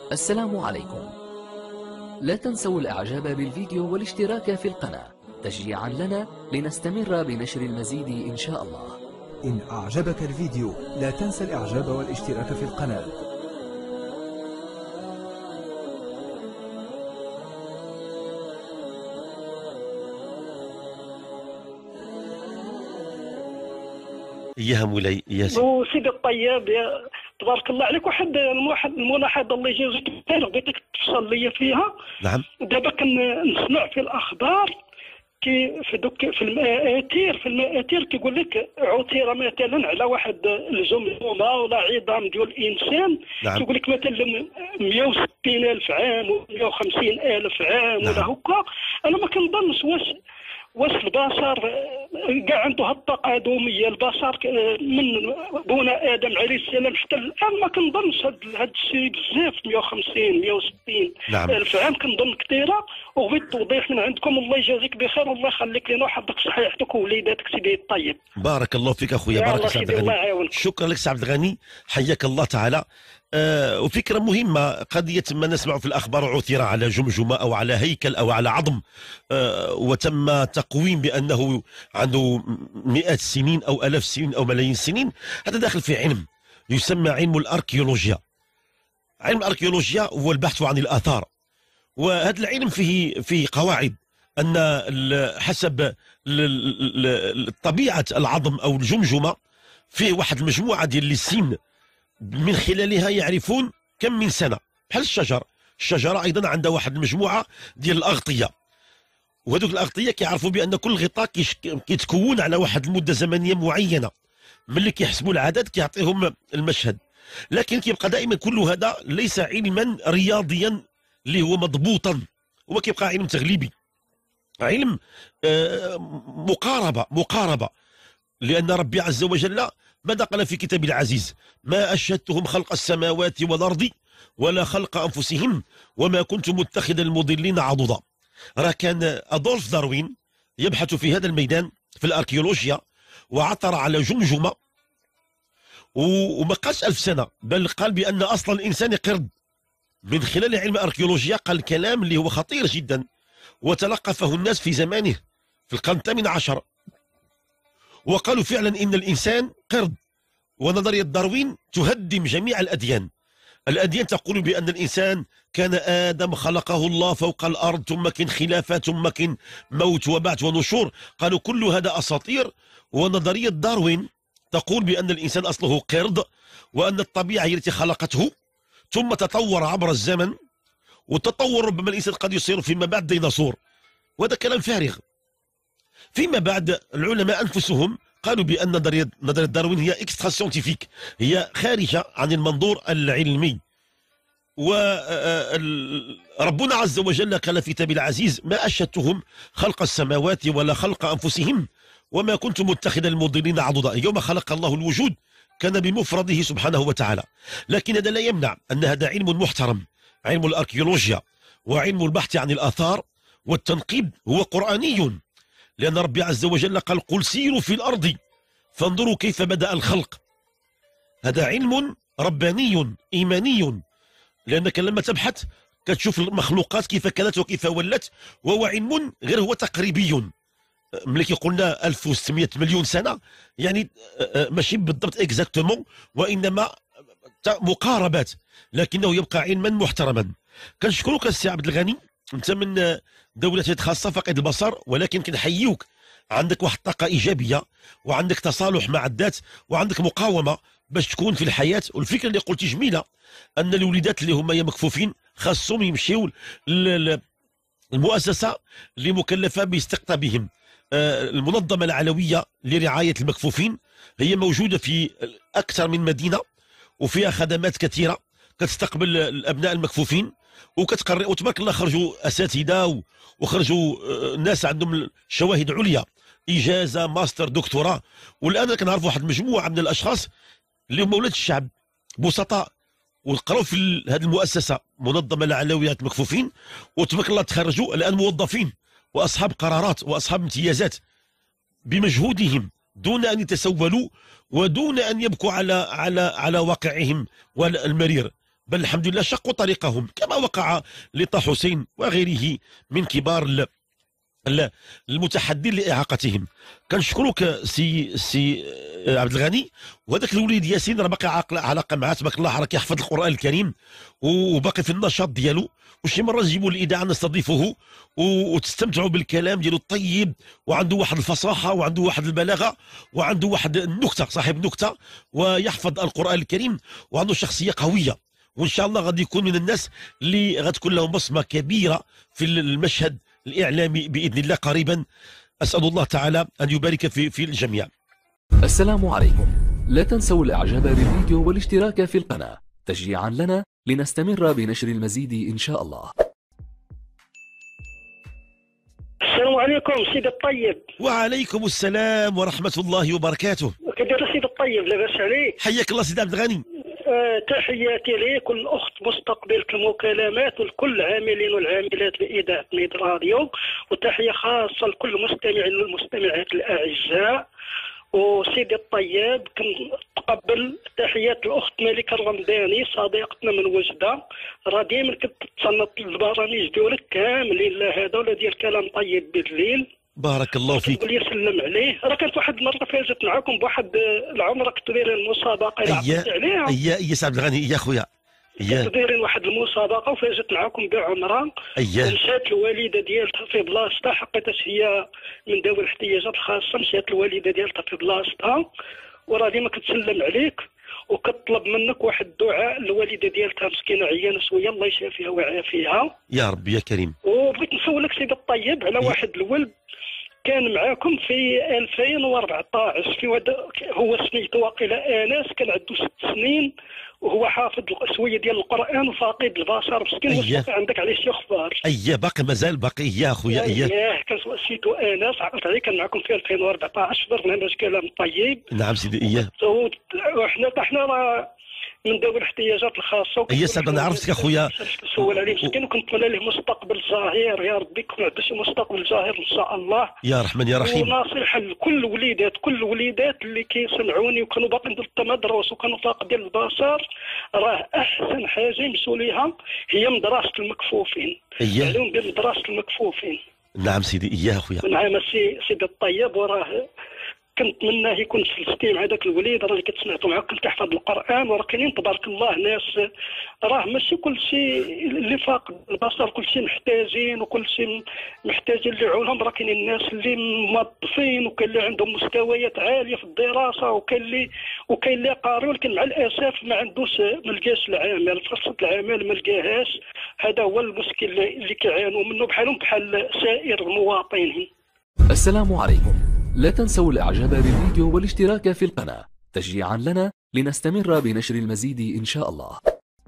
السلام عليكم. لا تنسوا الإعجاب بالفيديو والاشتراك في القناة تشجيعا لنا لنستمر بنشر المزيد إن شاء الله. إن أعجبك الفيديو لا تنسى الإعجاب والاشتراك في القناة. يا مولاي يا سيدي. وسيدي الطيب تبارك الله عليك، واحد الملاحظه الله يجازيك بخير بغيتك تفصل لي فيها. نعم. دابا كنسمع في الاخبار في المآثير كيقول لك عثر مثلا على واحد الجمجمه ولا عظام ديال الانسان. نعم. كيقول لك مثلا 160,000 عام و 150,000 عام. نعم. ولا هكا. انا ما كنظنش واش البشر كاع عنده هالتقادميه البشر من بونا ادم عليه السلام حتى الان. ما كنظنش هاد الشيء بزاف 150 160 نعم. الف عام كنظن كثيره. وبغيت توضيح من عندكم. الله يجازيك بخير والله يخليك لنا ويحفظك صحيحتك ووليداتك سيدي الطيب. بارك الله فيك اخويا. بارك الله سيدي الله يعاونك. شكرا لك سي عبد الغني، حياك الله تعالى. وفكرة مهمة، قضية ما نسمع في الأخبار عثر على جمجمة أو على هيكل أو على عظم وتم تقويم بأنه عنده مئات السنين أو آلاف السنين أو ملايين السنين. هذا داخل في علم يسمى علم الأركيولوجيا. علم الأركيولوجيا هو البحث عن الآثار، وهذا العلم فيه قواعد أن حسب طبيعة العظم أو الجمجمة فيه واحد المجموعة ديال السن من خلالها يعرفون كم من سنة. بحال الشجرة أيضا عندها واحد المجموعة ديال الأغطية، وهذوك الأغطية كيعرفوا بأن كل غطاء كيتكون على واحد المدة زمنية معينة. ملي كيحسبوا العدد كيعطيهم المشهد. لكن كيبقى دائما كل هذا ليس علما رياضيا اللي هو مضبوطا، هو كيبقى علم تغليبي، علم مقاربة. لأن ربي عز وجل ماذا قال في كتابه العزيز؟ ما أشهدتهم خلق السماوات والأرض ولا خلق أنفسهم وما كنت متخذ المضلين عضدا. راه كان أدولف داروين يبحث في هذا الميدان في الأركيولوجيا وعثر على جمجمة وما قالش 1000 سنة، بل قال بأن أصل الإنسان قرد. من خلال علم الأركيولوجيا قال كلام اللي هو خطير جدا وتلقفه الناس في زمانه في القرن الثامن عشر، وقالوا فعلا إن الإنسان قرد. ونظرية داروين تهدم جميع الأديان. الأديان تقول بأن الإنسان كان آدم خلقه الله فوق الأرض، ثم كان خلافة، ثم كان موت وبعث ونشور. قالوا كل هذا أساطير. ونظرية داروين تقول بأن الإنسان أصله قرد، وأن الطبيعة هي التي خلقته، ثم تطور عبر الزمن، وتطور ربما الإنسان قد يصير فيما بعد ديناصور. وهذا كلام فارغ. فيما بعد العلماء أنفسهم قالوا بأن نظرية داروين هي اكسترا سيونتيفيك، هي خارجة عن المنظور العلمي. وربنا عز وجل قال في كتابه العزيز ما أشهدتهم خلق السماوات ولا خلق أنفسهم وما كنت متخذ المضلين عضدا. يوم خلق الله الوجود كان بمفرده سبحانه وتعالى. لكن هذا لا يمنع أن هذا علم محترم، علم الأركيولوجيا وعلم البحث عن الآثار والتنقيب هو قرآني. لأن ربي عز وجل قال قل سيروا في الأرض فانظروا كيف بدأ الخلق. هذا علم رباني إيماني، لأنك لما تبحث كتشوف المخلوقات كيف كانت وكيف ولت، وهو علم غير هو تقريبي. ملي قلنا 1600 مليون سنة يعني ماشي بالضبط اكزاكتومون، وإنما مقاربات، لكنه يبقى علما محترما. كنشكرك السي عبد الغني، انت من دولة خاصة فقد البصر، ولكن كنحيوك. عندك واحد الطاقة إيجابية وعندك تصالح مع الذات وعندك مقاومة باش تكون في الحياة. والفكرة اللي قلتي جميلة، أن الوليدات اللي هما مكفوفين خاصهم يمشيو المؤسسة اللي مكلفة باستقطابهم. المنظمة العلوية لرعاية المكفوفين هي موجودة في أكثر من مدينة وفيها خدمات كثيرة كتستقبل الأبناء المكفوفين وكتقرر. وتبارك الله خرجوا أساتذة وخرجوا ناس عندهم شواهد عليا، إجازة ماستر دكتوراه. والآن كنعرفوا واحد المجموعة من الأشخاص اللي هم ولاد الشعب بسطاء وقراو في هذه المؤسسة منظمة العلوية المكفوفين، وتبارك الله تخرجوا الآن موظفين وأصحاب قرارات وأصحاب امتيازات بمجهودهم دون أن يتسولوا ودون أن يبكوا على واقعهم المرير. بل الحمد لله شقوا طريقهم كما وقع لطه حسين وغيره من كبار المتحدين لاعاقتهم. كنشكروك سي عبد الغني. وهذاك الوليد ياسين راه باقي علاقه معاه تبارك الله، راه كيحفظ القران الكريم وباقي في النشاط ديالو، وشي مره نجيبوا الاذاعه نستضيفه وتستمتعوا بالكلام ديالو الطيب، وعنده واحد الفصاحه وعنده واحد البلاغه وعنده واحد النكته، صاحب نكته ويحفظ القران الكريم وعنده شخصيه قويه، وان شاء الله غادي يكون من الناس اللي غتكون لهم بصمه كبيره في المشهد الاعلامي باذن الله قريبا. اسال الله تعالى ان يبارك في الجميع. السلام عليكم. لا تنسوا الاعجاب بالفيديو والاشتراك في القناة تشجيعا لنا لنستمر بنشر المزيد ان شاء الله. السلام عليكم سيدي الطيب. وعليكم السلام ورحمه الله وبركاته. كدير سيدي الطيب؟ لاباس عليك؟ حياك الله سيدي عبد الغني. تحياتي لك والأخت مستقبلة المكالمات ولكل العاملين والعاملات بإذاعة ميد راديو، وتحية خاصة لكل المستمعين والمستمعات الأعزاء. وسيدي الطيب كنتقبل تحيات الأخت ملكة الرمضاني صديقتنا من وجدة، راه ديما كتتصنت البرامج ديالك كاملين لهذا ولا ديال كلام طيب بالليل. بارك الله فيك. قول لي سلم عليه. راه كانت واحد المره فازت معكم بواحد العمره كنتو دايرين المسابقه اللي عرفتي عليها. اييه سي عبد الغني، يا خويا كنتو دايرين واحد المسابقه وفازت معكم بعمره. مشات الوالده ديالها في بلاصتها، حقيقه هي من ذوي الاحتياجات الخاصه، مشات الوالده ديالها في بلاصتها وراه ديما كتسلم عليك وكطلب منك واحد الدعاء للوالده ديالها مسكينه عيانه شويه، الله يشافيها ويعافيها يا رب يا كريم. وبغيت نسولك سيدي الطيب على واحد الولد كان معاكم في 2014 في هو سميتو واقيلا انس، كان عنده 6 سنين وهو حافظ شويه ديال القران وفاقد البصر مسكين. واش عندك عليه شي اخبار؟ باقي مازال باقي يا خويا. كان سميتو انس، عقلت عليه، كان معكم في 2014 في برنامج كلام طيب. نعم سيدي. وحنا راه من ذوي الاحتياجات الخاصه. سعد انا عرفتك اخويا. نسول عليه مسكين وكنتمنى له مستقبل زاهر، يا ربي يكون عنده شي مستقبل زاهر ان شاء الله يا رحمن يا رحيم. ونصيحه لكل الوليدات اللي كيسمعوني وكانوا باقيين في المدرسه وكانوا فاقدين البصر، راه احسن حاجه يمشوا ليها هي مدرسه المكفوفين. عليهم بمدرسه المكفوفين. نعم سيدي. اخويا نعم سيدي الطيب. وراه كنتمناه يكون في الستيم هذاك الوليد راه اللي كتسمعتو معاه كنت كيحفظ القران، وراه كاينين تبارك الله ناس، راه ماشي كل شيء اللي فاقد البصر كل شيء محتاجين، وكل شيء محتاجين اللي يعاونهم. راه كاينين الناس اللي موظفين وكاين اللي عندهم مستويات عاليه في الدراسه وكاين اللي قاري، ولكن مع الاسف ما عندوش ما لقاش العمل، فرصه العمل ما لقاهاش. هذا هو المشكل اللي كيعانوا منه بحالهم بحال سائر المواطنين. السلام عليكم. لا تنسوا الاعجاب بالفيديو والاشتراك في القناة تشجيعا لنا لنستمر بنشر المزيد ان شاء الله.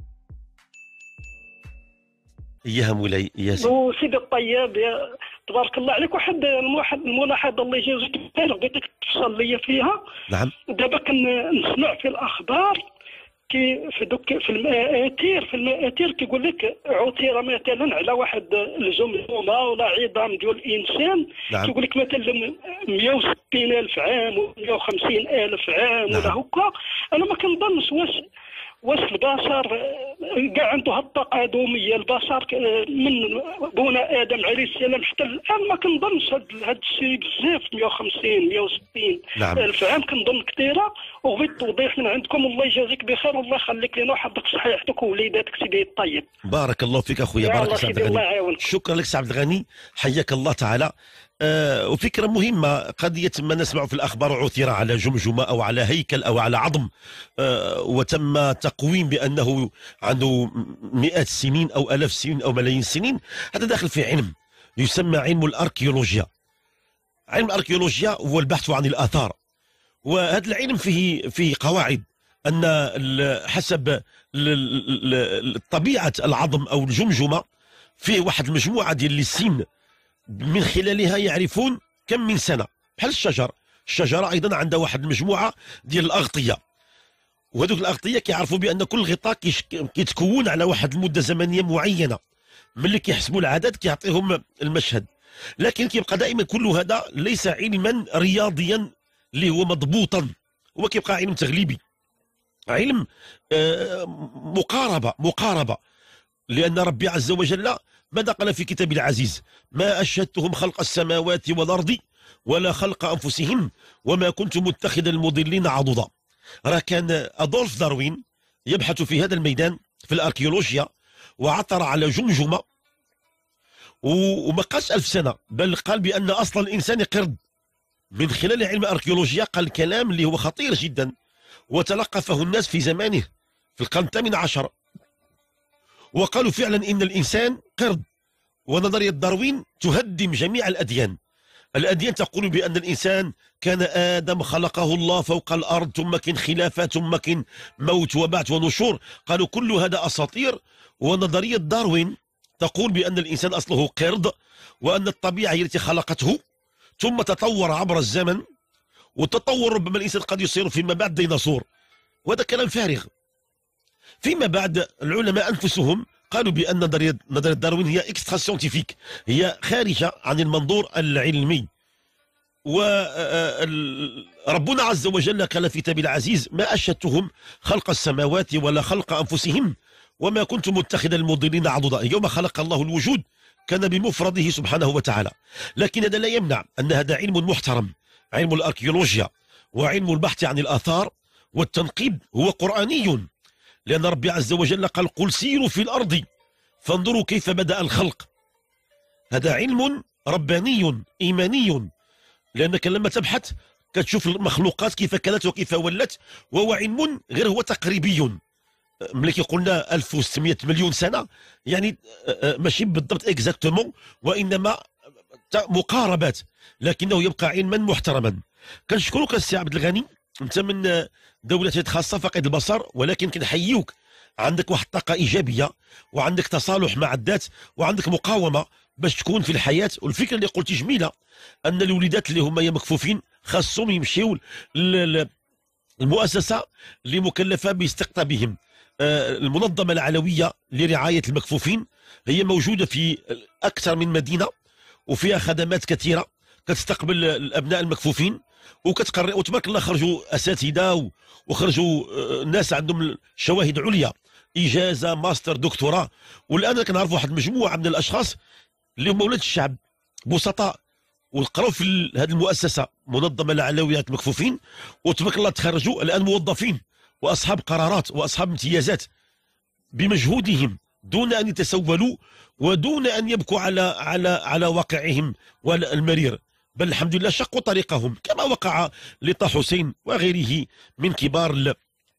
يا مولاي يا سيدي الطيب، يا تبارك الله عليك، واحد الملاحظه الله يجازيك بخير بغيتك تفصل لي فيها. نعم. دابا كنسمع في الاخبار في المآثير كيقول لك عثر مثلا على واحد الجمجمه ولا عظام ديال الانسان. نعم. كيقول لك مثلا 160,000 عام و 150,000 عام. نعم. ولا هكا. انا ما كنظنش واش البشر كاع عنده هاد التقادميه، البشر من بونا ادم عليه السلام حتى الان ما كنظنش هاد الشيء بزاف. 150 160 نعم. الف عام كنظن كثيره. وبغيت توضيح من عندكم، الله يجازيك بخير والله يخليك لنا ويحفظك صحيحتك ووليداتك سيدي الطيب. بارك الله فيك اخويا. بارك الله فيك. الله يعاونك. شكرا لك سي عبد الغني، حياك الله تعالى. وفكرة مهمة، قضية ما نسمع في الأخبار عثر على جمجمة أو على هيكل أو على عظم وتم تقويم بأنه عنده 100 سنين أو 1000 سنين أو ملايين السنين. هذا داخل في علم يسمى علم الأركيولوجيا. علم الأركيولوجيا هو البحث عن الآثار، وهذا العلم فيه قواعد أن حسب طبيعة العظم أو الجمجمة فيه واحد المجموعة ديال السن من خلالها يعرفون كم من سنة. بحال الشجرة أيضا عندها واحد المجموعة ديال الأغطية، وهذوك الأغطية كيعرفوا بأن كل غطاء كيتكون على واحد المدة زمنية معينة. ملي كيحسبوا العدد كيعطيهم المشهد. لكن كيبقى دائما كل هذا ليس علما رياضيا اللي هو مضبوطا، هو كيبقى علم تغليبي. علم مقاربة، لأن ربي عز وجل ماذا قال في كتاب العزيز؟ ما أشهدتهم خلق السماوات والأرض ولا خلق أنفسهم وما كنت متخذ المضلين عضدا. راه كان أدولف داروين يبحث في هذا الميدان في الأركيولوجيا، وعثر على جمجمة وما قالش 1000 سنة، بل قال بأن أصل الإنسان قرد. من خلال علم الأركيولوجيا قال كلام اللي هو خطير جدا وتلقفه الناس في زمانه في القرن الثامن عشر، وقالوا فعلا إن الإنسان قرد. ونظرية داروين تهدم جميع الأديان. الأديان تقول بأن الإنسان كان آدم خلقه الله فوق الأرض، ثم كان خلافة، ثم كان موت وبعث ونشور. قالوا كل هذا أساطير. ونظرية داروين تقول بأن الإنسان أصله قرد، وأن الطبيعة هي التي خلقته، ثم تطور عبر الزمن، والتطور ربما الإنسان قد يصير فيما بعد ديناصور، وهذا كلام فارغ. فيما بعد العلماء أنفسهم قالوا بأن نظرية داروين هي اكسترا سيونتيفيك، هي خارجة عن المنظور العلمي. وربنا عز وجل قال في كتابه العزيز ما أشهدتهم خلق السماوات ولا خلق أنفسهم وما كنت متخذ المضلين عضدا. يوم خلق الله الوجود كان بمفرده سبحانه وتعالى، لكن هذا لا يمنع أن هذا علم محترم. علم الأركيولوجيا وعلم البحث عن الآثار والتنقيب هو قرآني، لأن ربي عز وجل قال قل سيروا في الأرض فانظروا كيف بدأ الخلق. هذا علم رباني إيماني، لأنك لما تبحث كتشوف المخلوقات كيف كانت وكيف ولت، وهو علم غير هو تقريبي. ملي قلنا 1600 مليون سنة يعني ماشي بالضبط اكزاكتومون، وإنما مقاربات، لكنه يبقى علما محترما. كنشكرك السي عبد الغني، انت من دولة خاصة فقد البصر، ولكن كنحييوك، عندك واحد الطاقة إيجابية وعندك تصالح مع الذات وعندك مقاومة باش تكون في الحياة. والفكرة اللي قلتي جميلة، أن الوليدات اللي هما مكفوفين خاصهم يمشيو المؤسسة اللي مكلفة باستقطابهم. المنظمة العلوية لرعاية المكفوفين هي موجودة في أكثر من مدينة، وفيها خدمات كثيرة كتستقبل الأبناء المكفوفين، وتبارك الله خرجوا أساتذة وخرجوا ناس عندهم شواهد عليا، إجازة ماستر دكتوراه. والآن كنعرف واحد مجموعة من الأشخاص اللي هم ولاد الشعب بسطاء وقراو في هذه المؤسسة منظمة العلوية المكفوفين، وتبارك الله تخرجوا الآن موظفين وأصحاب قرارات وأصحاب امتيازات بمجهودهم دون أن يتسولوا ودون أن يبكوا على واقعهم المرير، بل الحمد لله شقوا طريقهم كما وقع لطه حسين وغيره من كبار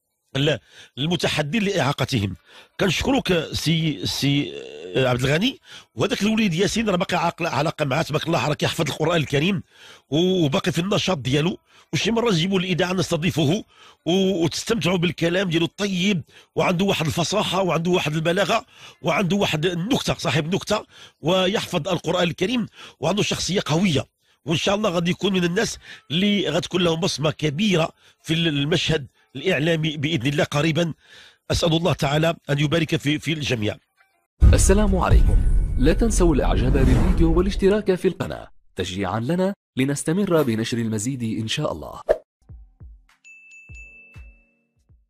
المتحدين لإعاقتهم. كنشكرك سي عبد الغني. وهذاك الوليد ياسين راه باقي علاقه معاه تبارك الله، راه كيحفظ القرآن الكريم وباقي في النشاط ديالو، وشي مره نجيبوا للإذاعة نستضيفه وتستمتعوا بالكلام ديالو الطيب، وعنده واحد الفصاحه وعنده واحد البلاغه وعنده واحد النكته، صاحب نكته، ويحفظ القرآن الكريم وعنده شخصيه قويه، وان شاء الله غادي يكون من الناس اللي غتكون لهم بصمه كبيره في المشهد الإعلامي بإذن الله قريبا. أسأل الله تعالى أن يبارك في الجميع. السلام عليكم، لا تنسوا الإعجاب بالفيديو والاشتراك في القناة تشجيعا لنا لنستمر بنشر المزيد إن شاء الله.